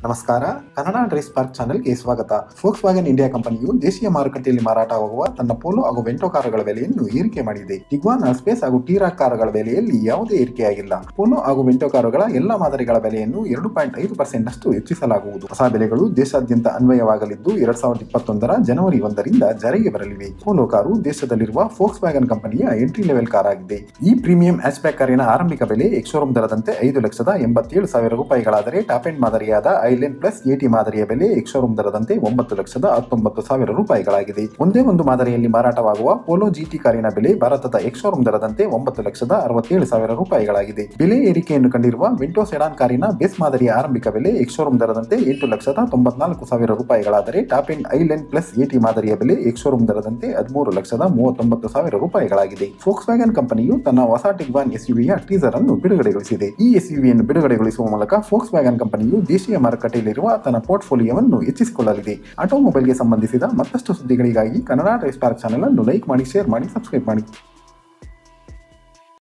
ನಮಸ್ಕಾರ. Kannada drive spark ಚಾನೆಲ್ಗೆ ಸ್ವಾಗತ. ಫೋಕ್ಸ್ ವ್ಯಾಗನ್ ಇಂಡಿಯಾ ಕಂಪನಿಯು ದೇಶೀಯ ಮಾರುಕಟ್ಟೆಯಲ್ಲಿ ಮಾರಾಟವಾಗುವ ತನ್ನ ಪೋಲೋ ಹಾಗೂ ವೆಂಟೋ ಕಾರುಗಳ ಬೆಲೆಯನ್ನು ಏರಿಕೆ ಮಾಡಿದೆ. ಟಿಗ್ವಾನ್, ಸ್ಪೇಸ್ ಹಾಗೂ ಟಿ-ರಾಕ್ ಕಾರುಗಳ ಬೆಲೆಯಲ್ಲಿ ಯಾವುದೇ ಏರಿಕೆಯಾಗಿಲ್ಲ. ಪೋಲೋ ಹಾಗೂ ವೆಂಟೋ ಕಾರುಗಳ ಎಲ್ಲಾ ಮಾದರಿಗಳ ಬೆಲೆಯನ್ನು 2.5% ನಷ್ಟು ಹೆಚ್ಚಿಸಲಾಗುವುದು. ಹೊಸ ಬೆಲೆಗಳು ದೇಶಾದ್ಯಂತ ಅನ್ವಯವಾಗಲಿದ್ದು 2021 ಜನವರಿ 1ರಿಂದ ಜಾರಿಗೆ ಬರಲಿವೆ. ಪೋಲೋ ಕಾರು ದೇಶದಲ್ಲಿರುವ ಫೋಕ್ಸ್ ವ್ಯಾಗನ್ ಕಂಪನಿಯ ಎಂಟ್ರಿ ಲೆವೆಲ್ ಕಾರ್ ಆಗಿದೆ. ಈ ಪ್ರೀಮಿಯಂ ಹ್ಯಾಚ್ಬ್ಯಾಕ್ ಕಾರಿನ ಆರಂಭಿಕ ಬೆಲೆ ಎಕ್ಸ್-ಶೋರೂಮ್ ದರದಂತೆ 5,87,000 ರೂಪಾಯಿಗಳಾದರೆ ಟಾಪ್ ಎಂಡ್ ಮಾದರಿಯಾದ ಐಲ್ಯಾಂಡ್ ಪ್ಲಸ್ ಎಟಿ ಮಾದರಿಯ ಬೆಲೆ ಎಕ್ಸ್-ಶೋರೂಮ್ ದರದಂತೆ 9,19,000 ರೂಪಾಯಿಗಳಾಗಿದೆ. ಒಂದೇ ಒಂದು ಮಾದರಿಯಲ್ಲಿ ಮಾರಾಟವಾಗುವ ಪೋಲೋ ಜಿಟಿ ಕಾರಿನ ಬೆಲೆ ಭಾರತದ ಎಕ್ಸ್-ಶೋರೂಮ್ ದರದಂತೆ 9,67,000 ರೂಪಾಯಿಗಳಾಗಿದೆ. ಬೆಲೆ ಏರಿಕೆಯನ್ನು ಕಂಡಿರುವ ವೆಂಟೋ ಸೆಡಾನ್ ಕಾರಿನ ಬೇಸ್ ಮಾದರಿಯ ಆರಂಭಿಕ ಬೆಲೆ ಎಕ್ಸ್-ಶೋರೂಮ್ ದರದಂತೆ 8,94,000 ರೂಪಾಯಿಗಳಾದರೆ ಟಾಪ್ ಎಂಡ್ ಐಲ್ಯಾಂಡ್ ಪ್ಲಸ್ ಎಟಿ ಮಾದರಿಯ ಬೆಲೆ ಎಕ್ಸ್-ಶೋರೂಮ್ ದರದಂತೆ 13,39,000 ರೂಪಾಯಿಗಳಾಗಿದೆ. ಫೋಕ್ಸ್ ವ್ಯಾಗನ್ ಕಂಪನಿಯು ತನ್ನ ಹೊಸ ಟಿಗ್ವಾನ್ ಎಸ್ಯುವಿಯ ಟೀಸರ್ ಅನ್ನು ಬಿಡುಗಡೆಗೊಳಿಸಿದೆ. ಈ ಎಸ್ಯುವಿಯನ್ನು ಬಿಡುಗಡೆಗೊಳಿಸುವ ಮೂಲಕ ಫೋಕ್ಸ್ ವ್ಯಾಗನ್ ಕಂಪನಿಯು ದೇಶೀಯ ಮಾರುಕಟ್ಟೆಯಲ್ಲಿರುವ ತನ್ನ ಪೋರ್ಟ್ಫೋಲಿಯೋವನ್ನು ಹೆಚ್ಚಿಸಿಕೊಳ್ಳಲಿದೆ. ಆಟೋಮೊಬೈಲ್ಗೆ ಸಂಬಂಧಿಸಿದ ಮತ್ತಷ್ಟು ಸುದ್ದಿಗಳಿಗಾಗಿ ಕನ್ನಡ ಡ್ರೈವ್ ಸ್ಪಾರ್ಕ್ ಚಾನೆಲ್ ಅನ್ನು ಲೈಕ್ ಮಾಡಿ, ಶೇರ್ ಮಾಡಿ, ಸಬ್ಸ್ಕ್ರೈಬ್ ಮಾಡಿ.